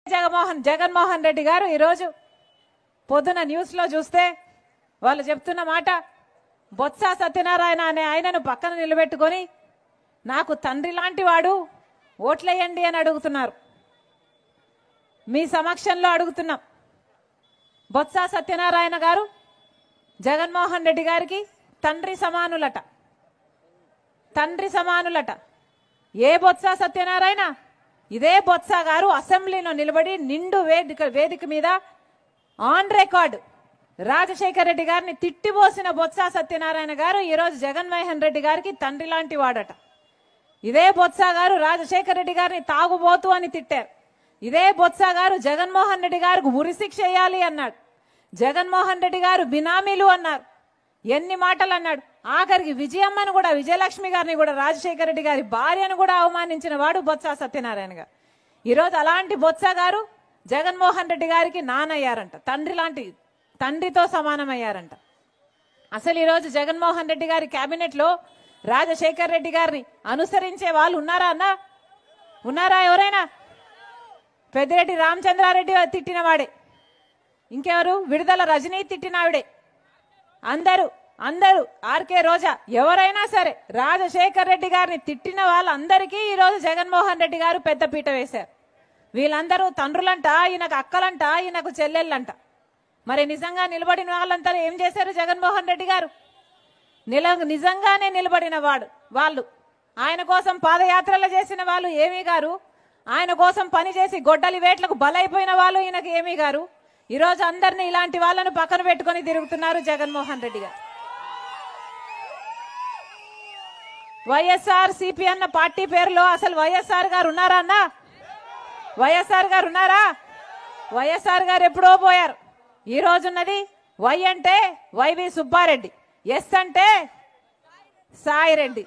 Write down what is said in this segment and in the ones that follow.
జగన్మోహన్ రెడ్డి గారు ఈరోజు పొద్దున న్యూస్ లో చూస్తే వాళ్ళు చెప్తున్న మాట, బొత్స సత్యనారాయణ అనే ఆయనను పక్కన నిలబెట్టుకొని నాకు తండ్రి లాంటి వాడు, ఓట్లేయండి అని అడుగుతున్నారు. మీ సమక్షంలో అడుగుతున్నాం. బొత్స సత్యనారాయణ గారు జగన్మోహన్ రెడ్డి గారికి తండ్రి సమానులట. తండ్రి సమానులట. ఏ బొత్స సత్యనారాయణ? ఇదే బొత్స గారు అసెంబ్లీలో నిలబడి నిండు వేదిక మీద ఆన్ రికార్డ్ రాజశేఖర రెడ్డి గారిని తిట్టిపోసిన బొత్స సత్యనారాయణ గారు ఈరోజు జగన్మోహన్ రెడ్డి గారికి తండ్రి లాంటి వాడట. ఇదే బొత్స గారు రాజశేఖర రెడ్డి గారిని తాగుబోతు అని తిట్టారు. ఇదే బొత్స గారు జగన్మోహన్ రెడ్డి గారికి ఉరిశిక్ష వేయాలి అన్నాడు. జగన్మోహన్ రెడ్డి గారు బినామీలు అన్నారు. ఎన్ని మాటలు అన్నాడు. ఆఖరికి విజయమ్మను కూడా, విజయలక్ష్మి గారిని కూడా, రాజశేఖర రెడ్డి గారి భార్యను కూడా అవమానించిన వాడు బొత్స సత్యనారాయణ గారు. ఈరోజు అలాంటి బొత్స గారు జగన్మోహన్ రెడ్డి గారికి నానయ్యారంట. తండ్రితో సమానమయ్యారంట. అసలు ఈరోజు జగన్మోహన్ రెడ్డి గారి కేబినెట్ లో రాజశేఖర రెడ్డి గారిని అనుసరించే వాళ్ళు ఉన్నారా అన్నా? ఉన్నారా ఎవరైనా? పెద్దిరెడ్డి రామచంద్రారెడ్డి తిట్టిన వాడే. ఇంకెవరు? విడుదల రజనీ తిట్టినావిడే. అందరూ ఆర్కే రోజా ఎవరైనా సరే రాజశేఖర రెడ్డి గారిని తిట్టిన వాళ్ళందరికీ ఈరోజు జగన్మోహన్ రెడ్డి గారు పెద్దపీట వేశారు. వీళ్ళందరూ తండ్రులంట, ఈయనకు అక్కలంట, ఈయనకు చెల్లెళ్ళంట. మరి నిజంగా నిలబడిన వాళ్ళంతా ఏం చేశారు? జగన్మోహన్ రెడ్డి గారు నిజంగానే నిలబడిన వాళ్ళు ఆయన కోసం పాదయాత్రలు చేసిన వాళ్ళు ఏమీ గారు. ఆయన కోసం పనిచేసి గొడ్డలి వేట్లకు బలైపోయిన వాళ్ళు ఈయనకు ఏమీ గారు. ఈరోజు అందరినీ ఇలాంటి వాళ్ళను పక్కన పెట్టుకొని తిరుగుతున్నారు జగన్మోహన్ రెడ్డి గారు. వైఎస్ఆర్ సిపి అన్న పార్టీ పేరులో అసలు వైఎస్ఆర్ గారు ఉన్నారా అన్నా? వైఎస్ఆర్ గారు ఉన్నారా? వైఎస్ఆర్ గారు ఎప్పుడో పోయారు. ఈ రోజున్నది వై అంటే వైవి సుబ్బారెడ్డి, ఎస్ అంటే సాయిరెడ్డి,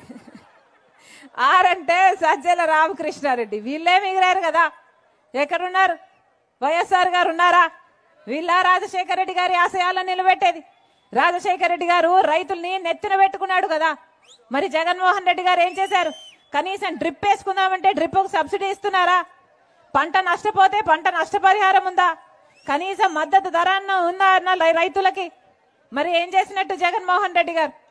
ఆర్ అంటే సజ్జల రామకృష్ణారెడ్డి. వీళ్ళే మిగిలారు కదా. ఎక్కడున్నారు? వైఎస్ఆర్ గారు ఉన్నారా? వీళ్ళ రాజశేఖర రెడ్డి గారి ఆశయాలను నిలబెట్టేది. రాజశేఖర రెడ్డి గారు రైతుల్ని నెత్తిన పెట్టుకున్నాడు కదా. మరి జగన్మోహన్ రెడ్డి గారు ఏం చేశారు? కనీసం డ్రిప్ వేసుకుందామంటే డ్రిప్కు సబ్సిడీ ఇస్తున్నారా? పంట నష్టపోతే పంట నష్టపరిహారం ఉందా? కనీసం మద్దతు ధర ఉందా అన్న రైతులకి? మరి ఏం చేసినట్టు జగన్మోహన్ రెడ్డి గారు?